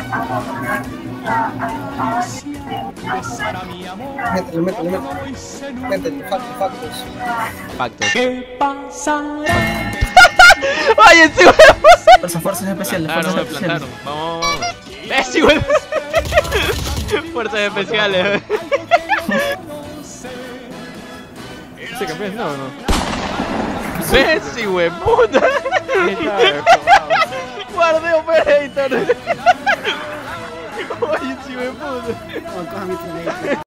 Métele. Métele, factos. Factos. ¿Qué pasará? ¡Ay, ese huevo! Fuerzas especiales, Plantaron, me plantaron. Vamos. ¡Messi, huevo! Fuerzas especiales. ¿Ese campeón no o no? Messi, huevo, puta. Guardé operator. Oye, sí, huevo, puta.